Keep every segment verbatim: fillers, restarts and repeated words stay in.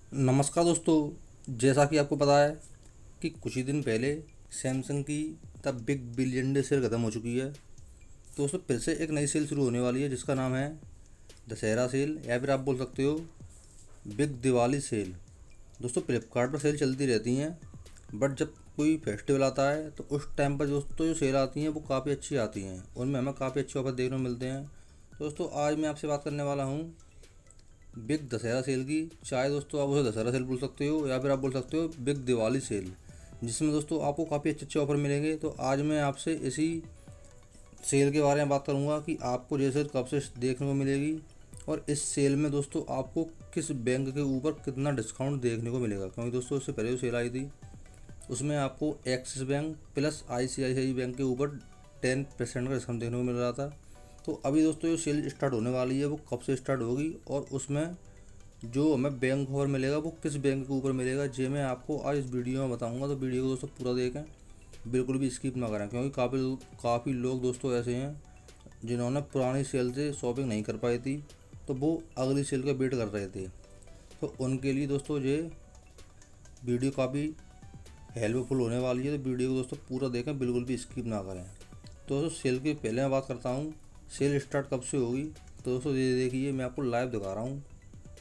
नमस्कार दोस्तों, जैसा कि आपको पता है कि कुछ ही दिन पहले सैमसंग की तब बिग बिलियन डे सेल ख़त्म हो चुकी है। तो दोस्तों फिर से एक नई सेल शुरू होने वाली है जिसका नाम है दशहरा सेल, या फिर आप बोल सकते हो बिग दिवाली सेल। दोस्तों फ्लिपकार्ट पर सेल चलती रहती हैं, बट जब कोई फेस्टिवल आता है तो उस टाइम पर दोस्तों जो सेल आती हैं वो काफ़ी अच्छी आती हैं, उनमें हमें काफ़ी अच्छे ऑफर देखने को मिलते हैं। तो दोस्तों आज मैं आपसे बात करने वाला हूँ बिग दशहरा सेल की। चाहे दोस्तों आप उसे दशहरा सेल बोल सकते हो या फिर आप बोल सकते हो बिग दिवाली सेल, जिसमें दोस्तों आपको काफ़ी अच्छे अच्छे ऑफर मिलेंगे। तो आज मैं आपसे इसी सेल के बारे में बात करूंगा कि आपको ये सेल कब से देखने को मिलेगी और इस सेल में दोस्तों आपको किस बैंक के ऊपर कितना डिस्काउंट देखने को मिलेगा। क्योंकि दोस्तों इससे पहले जो सेल आई थी उसमें आपको Axis bank plus ICICI bank के ऊपर टेन परसेंट का डिस्काउंट देखने को मिल रहा था। तो अभी दोस्तों जो सेल स्टार्ट होने वाली है वो कब से स्टार्ट होगी और उसमें जो हमें बैंक ऑफर मिलेगा वो किस बैंक के ऊपर मिलेगा, जे मैं आपको आज इस वीडियो में बताऊंगा। तो वीडियो को दोस्तों पूरा देखें, बिल्कुल भी स्किप ना करें, क्योंकि काफ़ी काफ़ी लोग दोस्तों ऐसे हैं जिन्होंने पुरानी सेल से शॉपिंग नहीं कर पाई थी, तो वो अगली सेल का वेट कर रहे थे। तो उनके लिए दोस्तों ये वीडियो काफ़ी हेल्पफुल होने वाली है। तो वीडियो को दोस्तों पूरा देखें, बिल्कुल भी स्किप ना करें। तो दोस्तों सेल के पहले मैं बात करता हूँ सेल स्टार्ट कब से होगी। तो दोस्तों ये देखिए, मैं आपको लाइव दिखा रहा हूँ।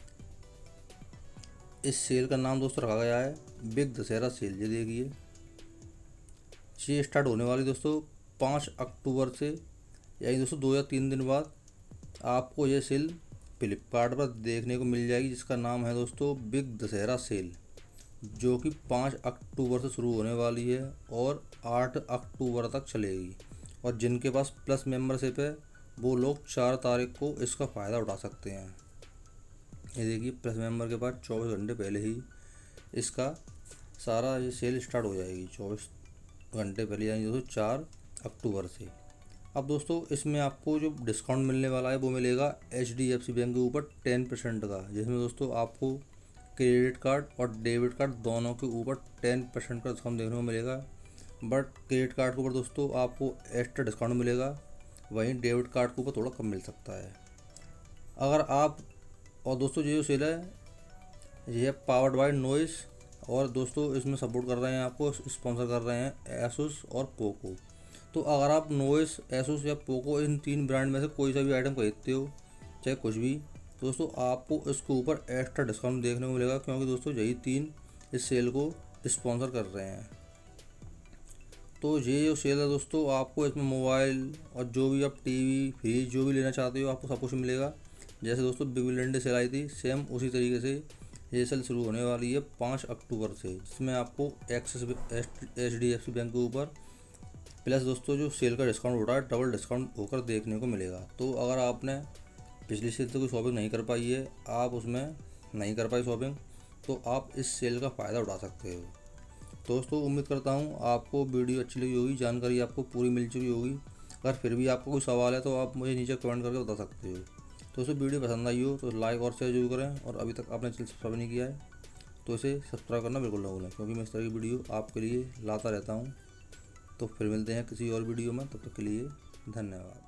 इस सेल का नाम दोस्तों रखा गया है बिग दशहरा सेल। ये देखिए, ये स्टार्ट होने वाली दोस्तों पाँच अक्टूबर से, यानी दोस्तों दो या तीन दिन बाद आपको ये सेल फ्लिपकार्ट पर देखने को मिल जाएगी, जिसका नाम है दोस्तों बिग दशहरा सेल, जो कि पाँच अक्टूबर से शुरू होने वाली है और आठ अक्टूबर तक चलेगी। और जिनके पास प्लस मेंबरशिप है वो लोग चार तारीख को इसका फ़ायदा उठा सकते हैं। ये देखिए, प्लस मेंबर के पास चौबीस घंटे पहले ही इसका सारा ये सेल स्टार्ट हो जाएगी, चौबीस घंटे पहले, यानी दोस्तों चार अक्टूबर से। अब दोस्तों इसमें आपको जो डिस्काउंट मिलने वाला है वो मिलेगा H D F C bank के ऊपर टेन परसेंट का, जिसमें दोस्तों आपको क्रेडिट कार्ड और डेबिट कार्ड दोनों के ऊपर टेन परसेंट का डिस्काउंट देखने को मिलेगा। बट क्रेडिट कार्ड के ऊपर दोस्तों आपको एक्स्ट्रा डिस्काउंट मिलेगा, वहीं डेबिट कार्ड के ऊपर थोड़ा कम मिल सकता है अगर आप। और दोस्तों ये जो सेल है ये है पावर्ड बाय नॉइस, और दोस्तों इसमें सपोर्ट कर रहे हैं, आपको स्पॉन्सर कर रहे हैं एसुस और पोको। तो अगर आप नॉइस, एसुस या पोको इन तीन ब्रांड में से कोई सा भी आइटम खरीदते हो, चाहे कुछ भी, तो दोस्तों आपको इसके ऊपर एक्स्ट्रा डिस्काउंट देखने को मिलेगा, क्योंकि दोस्तों यही तीन इस सेल को स्पॉन्सर कर रहे हैं। तो ये जो सेल है दोस्तों, आपको इसमें मोबाइल और जो भी आप टीवी फ्रिज जो भी लेना चाहते हो आपको सब कुछ मिलेगा। जैसे दोस्तों बिग बिलियन डे सेल आई थी, सेम उसी तरीके से ये सेल शुरू होने वाली है पाँच अक्टूबर से, जिसमें आपको Axis H D F C bank के ऊपर प्लस दोस्तों जो सेल का डिस्काउंट हो रहा है डबल डिस्काउंट होकर देखने को मिलेगा। तो अगर आपने पिछली सेल से कोई शॉपिंग नहीं कर पाई है, आप उसमें नहीं कर पाई शॉपिंग, तो आप इस सेल का फ़ायदा उठा सकते हो। दोस्तों उम्मीद करता हूँ आपको वीडियो अच्छी लगी होगी, जानकारी आपको पूरी मिल चुकी होगी। अगर फिर भी आपको कोई सवाल है तो आप मुझे नीचे कमेंट करके बता सकते हो। दोस्तों वीडियो पसंद आई हो तो लाइक और शेयर जरूर करें, और अभी तक आपने चैनल सब्सक्राइब नहीं किया है तो इसे सब्सक्राइब करना बिल्कुल ना भूलें, क्योंकि मैं इस तरह की वीडियो आपके लिए लाता रहता हूँ। तो फिर मिलते हैं किसी और वीडियो में, तब तक के लिए धन्यवाद।